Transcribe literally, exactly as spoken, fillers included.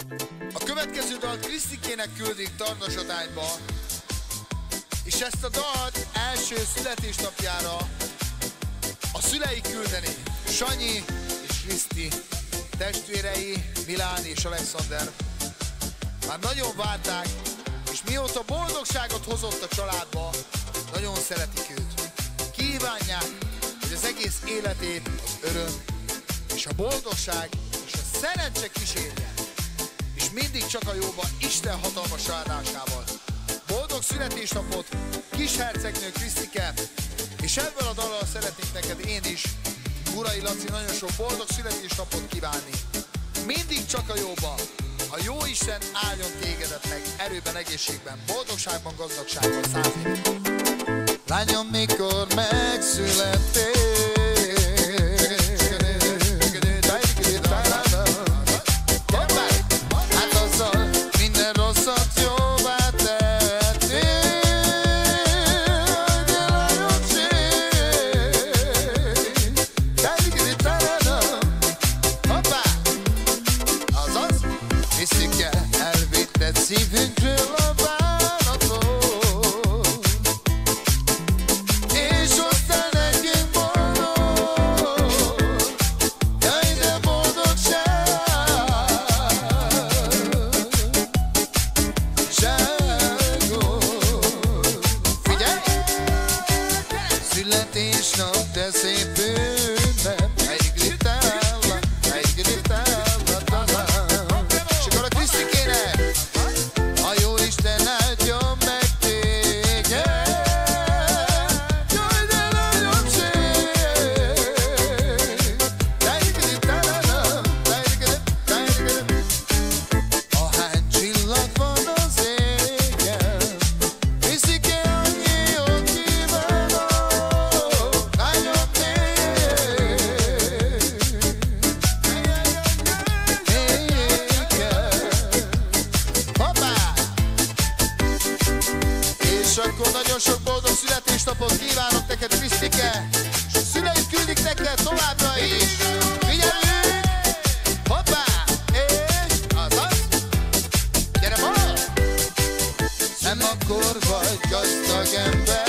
A következő dalt Krisztikének küldik Tarnasatányba, és ezt a dalt első születésnapjára a szülei küldeni. Sanyi és Kriszti testvérei, Milán és Alexander. Már nagyon várták, és mióta boldogságot hozott a családba, nagyon szeretik őt. Kívánják, hogy az egész életét az öröm és a boldogság és a szerencse kísérje, és mindig csak a jóba Isten hatalmas áldásával. Boldog születésnapot, kishercegnő Krisztike, és ebből a dallal szeretnék neked én is, Gurai Laci, nagyon sok boldog születésnapot kívánni. Mindig csak a jóba. A jó Isten áldjon tégedet meg erőben, egészségben, boldogságban, gazdagságban, száz évig. Lányom, mikor megszülettél, hát azzal minden rosszat jóvá tettél, de lányom, hoppá, azaz, Krisztike, elvitted szívünkről a bánatot, és hoztál nekünk boldog, jaj de boldogság, ságot. Figyelj! Születésnap, de szép ünnep, egy gritálla, egy gritálla talán. És akkor a Krisztikének, a jó Isten áldjon meg téged, jaj de nagyobbség. Ahány csillag van az égen, Krisztike, annyi jót kívánok, lányom néked. Hoppá! És akkor nagyon sok boldog születésnapot kívánok neked, Krisztike, és a szüleid küldik neked továbbra is. Figyelünk! Hoppá! És azaz! Gyere ma! Nem akkor vagy gazdag ember,